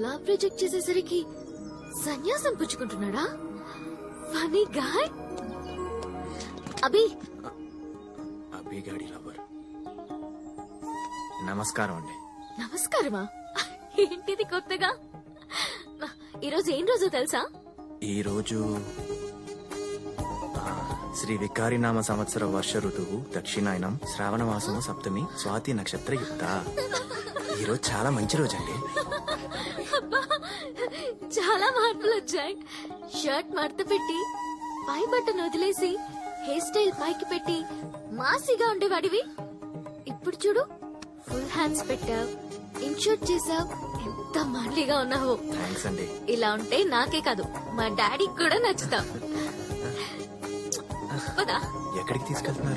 Love reject చేసేసరికి సన్యాసం పుచ్చుకుంటున్నాడా? Funny guy. అభి గాడి లవర్. నమస్కారం అండి. నమస్కారమా? ఏంటిది కొత్తగా? ఈరోజు ఏం రోజు తెలుసా? ఈ రోజు శ్రీ వికారినామ సంవత్సర వర్ష ఋతువు దక్షిణాయనం శ్రావణ మాసము సప్తమి స్వాతి నక్షత్ర యుక్త. ఈరోజు చాలా మంచి రోజు అండి. చాలా మార్పులు వచ్చాయి. షర్ట్ మడత పెట్టి పై బట్టను వదిలేసి హెయిర్ స్టైల్ పైకి పెట్టి మాసిగా ఉండేవాడివి. ఇప్పుడు చూడు, ఫుల్ హ్యాండ్స్ పెట్టావు, ఇన్షర్ట్ చేసావు. ఎంత మాన్లీగా ఉన్నావు. థాంక్స్ అండి. ఇలా ఉంటే నాకే కాదు మా డాడీకి కూడా నచ్చుతావు. ఎక్కడికి తీసుకెళ్తున్నారు?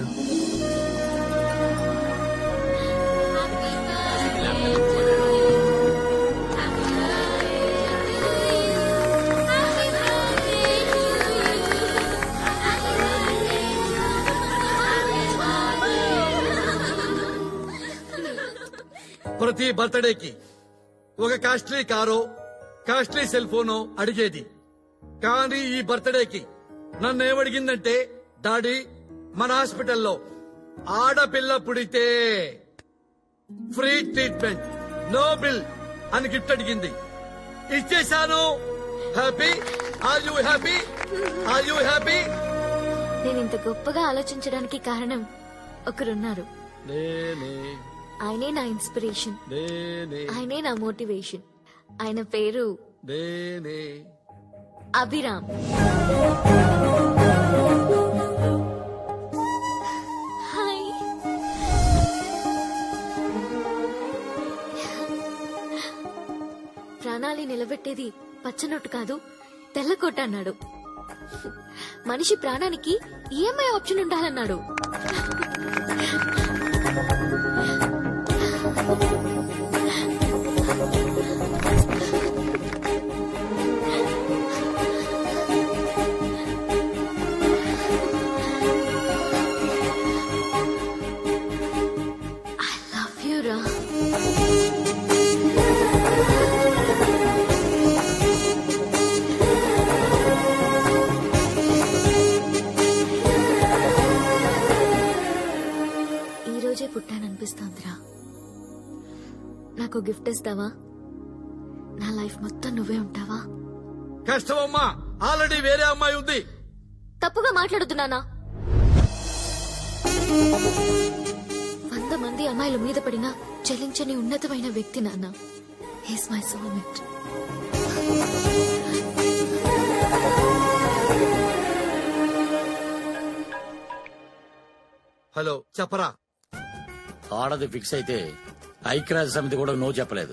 ప్రతి బర్త్డేకి ఒక కాస్ట్లీ కారో కాస్ట్లీ సెల్ ఫోనో అడిగేది. కానీ ఈ బర్త్డేకి నన్ను ఏమడిగిందంటే, డాడీ మన హాస్పిటల్లో ఆడపిల్ల పుడితే ఫ్రీ ట్రీట్మెంట్, నో బిల్ అని గిఫ్ట్ అడిగింది. ఇచ్చేశాను. Happy? Are you happy? Are you happy? నేను ఇంత గొప్పగా ఆలోచించడానికి కారణం ఒకరున్నారు. ఆయనే నా ఇన్స్పిరేషన్, ఆయనే నా మోటివేషన్. ఆయన పేరు అభిరామ్. హాయ్. ప్రాణాలి నిలబెట్టేది పచ్చనొట్టు కాదు, తెల్లకోట అన్నాడు. మనిషి ప్రాణానికి ఈఎంఐ ఆప్షన్ ఉండాలన్నాడు. పుట్టాననిపిస్తోందిరా. నాకు గిఫ్ట్ ఇస్తావా? నా లైఫ్ మొత్తం నువ్వే ఉంటావా? కష్టమమ్మా, ఆల్రెడీ వేరే అమ్మాయి ఉంది. తప్పుగా మాట్లాడుతున్నానా? 100 మంది అమ్మాయిల మీద పడినా చలించని ఉన్నతమైన వ్యక్తి నాన్న. He's my soulmate. హలో, చెప్పరా. ఆడది ఫిక్స్ అయితే ఐక్యరాజ్య సమితి కూడా నో చెప్పలేదు.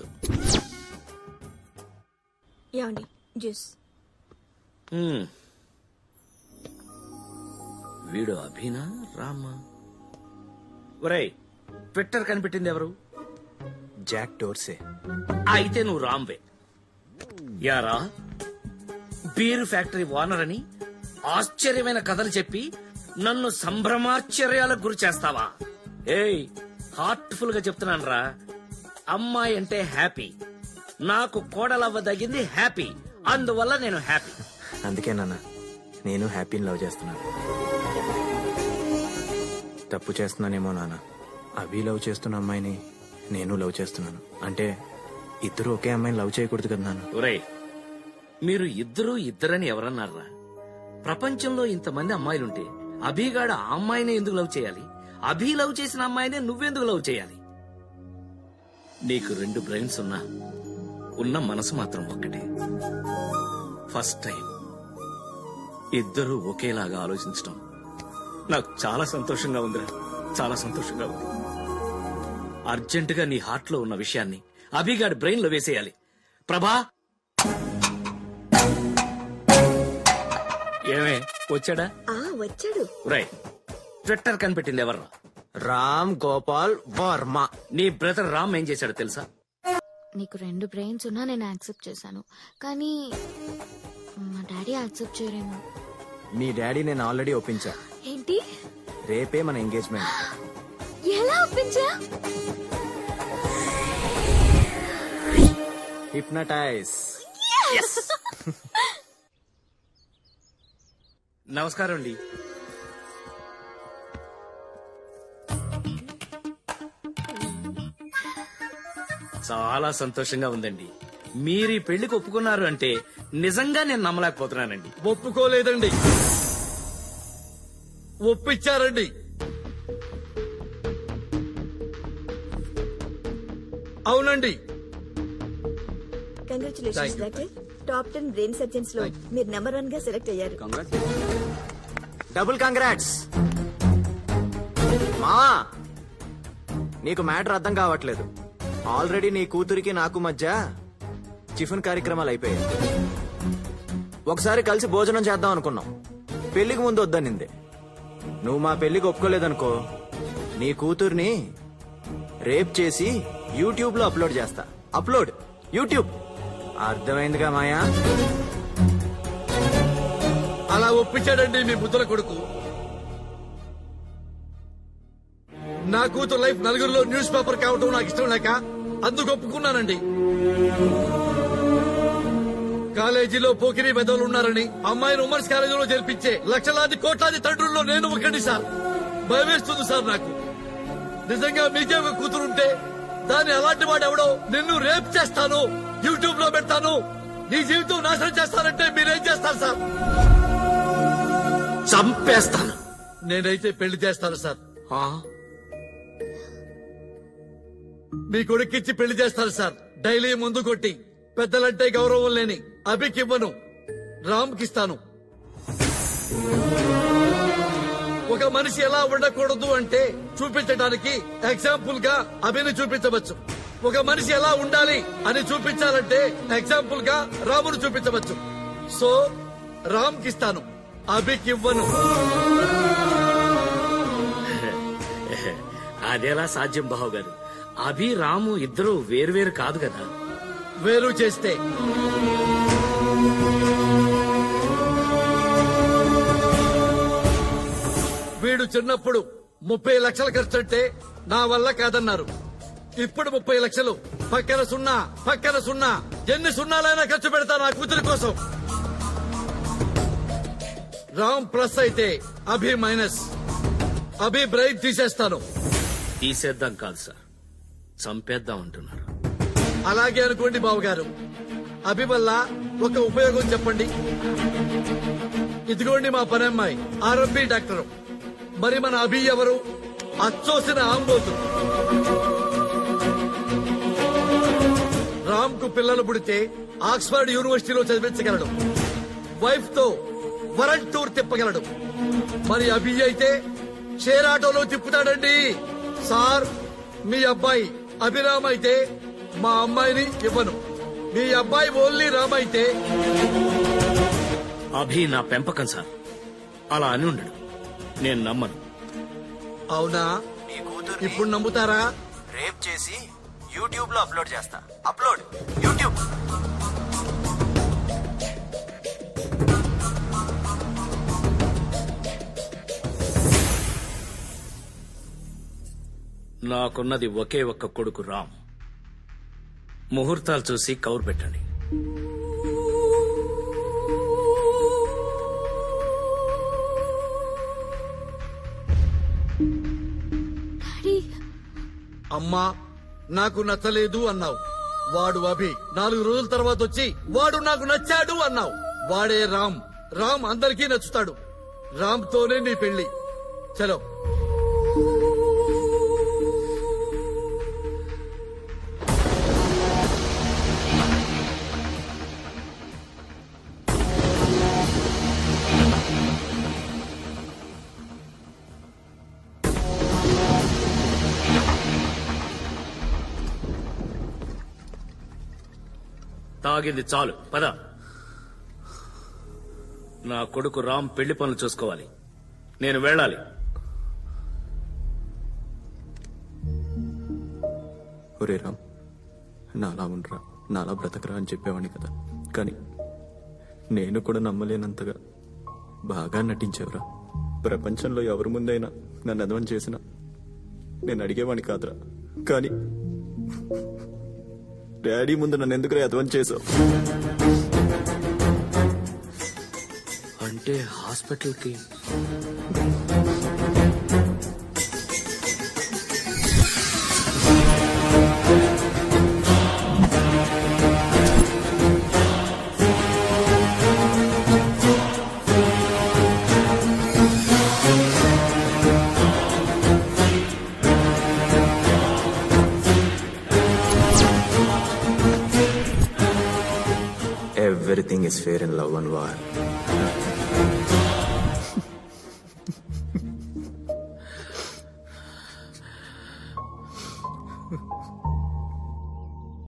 వీడు అభినా రామా? ఒరేయ్, ట్విట్టర్ కనిపెట్టింది ఎవరు? Jack Dorsey. అయితే నువ్వు రామ్వే. యారా, బీర్ ఫ్యాక్టరీ ఓనర్ అని ఆశ్చర్యమైన కథలు చెప్పి నన్ను సంభ్రమాశ్చర్యాలకు గురి చేస్తావా? ఏయ్, హార్ట్ఫుల్ గా చెప్తున్నాను రా. అమ్మాయి అంటే హ్యాపీ, నాకు కోడలవ్వదగింది హ్యాపీ, అందువల్ల నేను హ్యాపీ. అందుకే నాన్న నేను హ్యాపీని లవ్ చేస్తున్నాను. తప్పు చేస్తున్నానేమో నాన్న. అభి లవ్ చేస్తున్న అమ్మాయిని నేను లవ్ చేస్తున్నాను అంటే ఇద్దరు ఒకే అమ్మాయిని లవ్ చేయకూడదు కదా నాన్న. ఒరేయ్, మీరు ఇద్దరని ఎవరన్నారా? ప్రపంచంలో ఇంతమంది అమ్మాయిలుంటే అభిగాడు ఆ అమ్మాయిని ఎందుకు లవ్ చేయాలి? అభి లవ్ చేసిన అమ్మాయినే నువ్వెందుకు లవ్ చేయాలి? నీకు 2 బ్రెయిన్స్ ఉన్నా ఉన్న మనసు మాత్రం ఒక్కటే. ఫస్ట్ టైం ఇద్దరు ఒకేలాగా ఆలోచించడం నాకు చాలా సంతోషంగా ఉందిరా, చాలా సంతోషంగా ఉంది. అర్జెంటుగా నీ హార్ట్ లో ఉన్న విషయాన్ని అభిగాడి బ్రెయిన్ లో వేసేయాలి. ప్రభా, ఏమే వచ్చాడా? వచ్చాడు. రై, ట్విట్టర్ కనిపెట్టింది ఎవర్రా? రామ్ గోపాల్ వర్మ. నీ బ్రదర్ రామ్ ఏం చేశాడో తెలుసా? నీకు 2 బ్రెయిన్స్ ఉన్నా నేను యాక్సెప్ట్ చేశాను, కానీ మా డాడీ యాక్సెప్ట్ చేయరేమో. మీ డాడీ నేను ఆల్రెడీ ఒప్పించా. ఏంటి? రేపే మన ఎంగేజ్మెంట్. ఎలా ఒప్పించా? హిప్నటైజ్. నమస్కారం అండి. చాలా సంతోషంగా ఉందండి. మీరు ఈ పెళ్లికి ఒప్పుకున్నారు అంటే నిజంగా నేను నమ్మలేకపోతున్నానండి. ఒప్పుకోలేదండి, ఒప్పించారండి. అవునండి. Congratulations doctor. Top 10 brain surgeons లో మీరు నెంబర్ 1 గా సెలెక్ట్ అయ్యారు. Double congrats. మా నీకు మ్యాటర్ అర్థం కావట్లేదు. ఆల్రెడీ నీ కూతురికి నాకు మధ్య టిఫిన్ కార్యక్రమాలు అయిపోయాయి. ఒకసారి కలిసి భోజనం చేద్దాం అనుకున్నాం. పెళ్లికి ముందు వద్దనింది. నువ్వు మా పెళ్లికి ఒప్పుకోలేదనుకో, నీ కూతుర్ని రేప్ చేసి యూట్యూబ్ లో అప్లోడ్ చేస్తా. Upload YouTube. అర్థమైందిగా మాయా? అలా ఒప్పించాడండి మీ ముద్దుల కొడుకు. నా కూతురు లైఫ్ నలుగురిలో న్యూస్ పేపర్ కావటం నాకు ఇష్టం లేక అందుకు ఒప్పుకున్నానండి. కాలేజీలో పోకిరీ పెద్దలు ఉన్నారని అమ్మాయిని ఉమెన్స్ కాలేజీలో చేర్పించే లక్షలాది కోట్లాది తండ్రుల్లో నేను ఒకటి సార్. భయమేస్తుంది సార్ నాకు. నిజంగా మీకే ఒక కూతురుంటే దాన్ని అలాంటి వాడెవడో నిన్ను రేప్ చేస్తాను, యూట్యూబ్ లో పెడతాను, నీ జీవితం నాశనం చేస్తానంటే మీరేం చేస్తారు సార్? చంపేస్తాను. నేనైతే పెళ్లి చేస్తాను సార్. మీ కొడుకిచ్చి పెళ్లి చేస్తాను సార్. డైలీ ముందు కొట్టి పెద్దలంటే గౌరవం లేని అభికివ్వను, రామ్కిస్తాను. ఒక మనిషి ఎలా ఉండకూడదు అంటే చూపించడానికి ఎగ్జాంపుల్ గా అభిని చూపించవచ్చు. ఒక మనిషి ఎలా ఉండాలి అని చూపించాలంటే ఎగ్జాంపుల్ గా రామును చూపించవచ్చు. సో రామ్కిస్తాను, అభికివ్వను. అదేలా సాధ్యం బావు గారు? అభి రాము ఇద్దరు వేరువేరు కాదు కదా. వేరు చేస్తే వీడు చిన్నప్పుడు 30 లక్షలు ఖర్చంటే నా వల్ల కాదన్నారు. ఇప్పుడు 30 లక్షలు పక్కన సున్నా, పక్కన సున్నా, ఎన్ని సున్నాలైనా ఖర్చు పెడతా నా కూతురి కోసం. రామ్ ప్లస్ అయితే అభి మైనస్. అభి బ్రైట్ తీసేస్తాను. తీసేద్దాం కాదు సార్, చంపేద్దాం అంటున్నారు. అలాగే అనుకోండి బావగారు. అభి వల్ల ఒక ఉపయోగం చెప్పండి. ఇదిగోండి మా పని అమ్మాయి ఆర్ఎంపీ డాక్టర్. మరి మన అభి ఎవరు? అచ్చోసిన ఆంబోతు. రామ్ కు పిల్లలు పుడితే ఆక్స్ఫర్డ్ యూనివర్సిటీలో చదివించగలడు. వైఫ్ తో వరల్డ్ టూర్ తిప్పగలడు. మరి అభి అయితే షేర్ ఆటోలో తిప్పుతాడండి. సార్, మీ అబ్బాయి అభిరామ్ అయితే మా అమ్మాయిని ఇవ్వను. మీ అబ్బాయి ఓన్లీ రామ్ అయితే. అభి నా పెంపకం సార్, అలా అని ఉండడు. నేను నమ్మను. అవునా? నీ కూతురు ఇప్పుడు నమ్ముతారా? రేప్ చేసి యూట్యూబ్ లో అప్లోడ్ చేస్తా. Upload YouTube. నాకున్నది ఒకే ఒక్క కొడుకు రామ్. ముహూర్తాలు చూసి కౌరు పెట్టండి. డాడీ, అమ్మా, నాకు నచ్చలేదు అన్నావు. వాడు అభి 4 రోజుల తర్వాత వచ్చి వాడు నాకు నచ్చాడు అన్నావు. వాడే రామ్. రామ్ అందరికీ నచ్చుతాడు. రామ్ తోనే నీ పెళ్లి. చలో. తాగింది చాలు, పద. నా కొడుకు రామ్ పెళ్లి పనులు చూసుకోవాలి. నేను వెళ్ళాలి. ఒరే రామ్, నాలా ఉండరా, నాలా బ్రతకరా అని చెప్పేవాడిని కదా. కానీ నేను కూడా నమ్మలేనంతగా బాగా నటించావురా. ప్రపంచంలో ఎవరి ముందైనా నన్ను అదవం చేసినా నేను అడిగేవాడిని కాదురా. కానీ డాడీ ముందు నన్ను ఎందుకు అధ్వాన్ చేసావు? అంటే హాస్పిటల్కి Everything is fair in love and war.